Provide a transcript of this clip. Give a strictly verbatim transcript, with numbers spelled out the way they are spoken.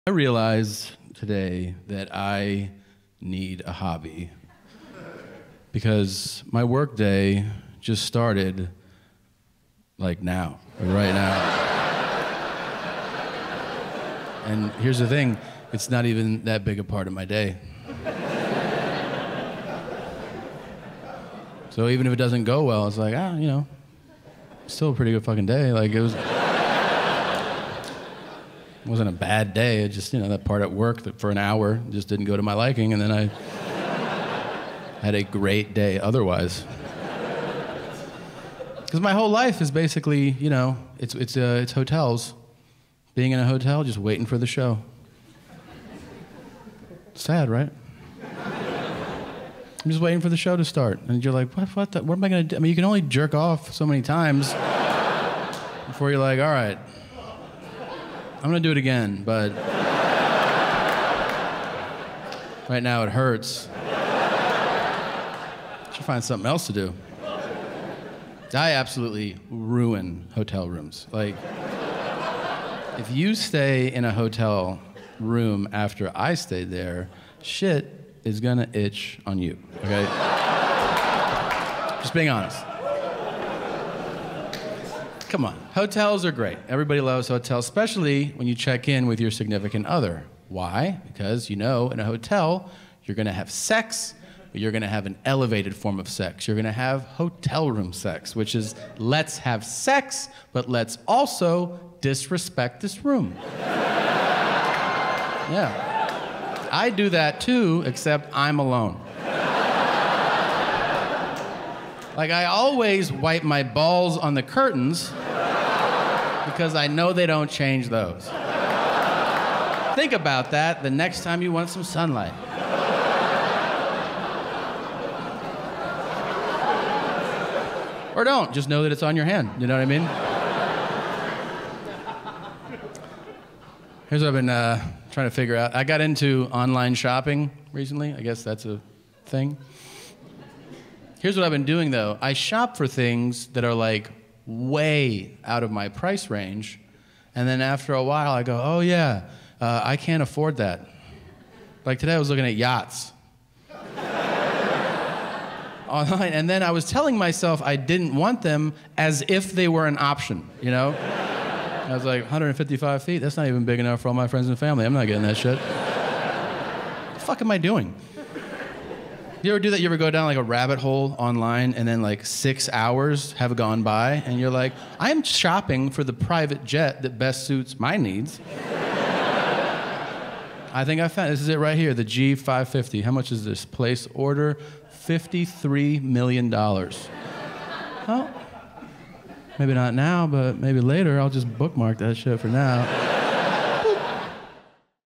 I realize today that I need a hobby because my work day just started like now, right now. And here's the thing, it's not even that big a part of my day. So even if it doesn't go well, it's like, ah, you know, still a pretty good fucking day. Like it was, it wasn't a bad day. It just, you know, that part at work that for an hour just didn't go to my liking, and then I had a great day otherwise. Because my whole life is basically, you know, it's it's uh, it's hotels. Being in a hotel, just waiting for the show. Sad, right? I'm just waiting for the show to start, and you're like, what? What? The, what am I gonna do? I mean, you can only jerk off so many times before you're like, all right, I'm gonna do it again, but right now it hurts. Should find something else to do. I absolutely ruin hotel rooms. Like, if you stay in a hotel room after I stayed there, shit is gonna itch on you, okay? Just being honest. Come on, hotels are great. Everybody loves hotels, especially when you check in with your significant other. Why? Because you know in a hotel, you're gonna have sex, but you're gonna have an elevated form of sex. You're gonna have hotel room sex, which is let's have sex, but let's also disrespect this room. Yeah. I do that too, except I'm alone. Like, I always wipe my balls on the curtains because I know they don't change those. Think about that the next time you want some sunlight. Or don't, just know that it's on your hand, you know what I mean? Here's what I've been uh, trying to figure out. I got into online shopping recently. I guess that's a thing. Here's what I've been doing, though. I shop for things that are, like, way out of my price range, and then after a while, I go, oh, yeah, uh, I can't afford that. Like, today I was looking at yachts online, and then I was telling myself I didn't want them as if they were an option, you know? I was like, one hundred fifty-five feet? That's not even big enough for all my friends and family. I'm not getting that shit. What the fuck am I doing? You ever do that? You ever go down like a rabbit hole online and then like six hours have gone by and you're like, I'm shopping for the private jet that best suits my needs. I think I found, this is it right here, the G five fifty. How much is this? Place order, fifty-three million dollars. Oh, maybe not now, but maybe later. I'll just bookmark that shit for now.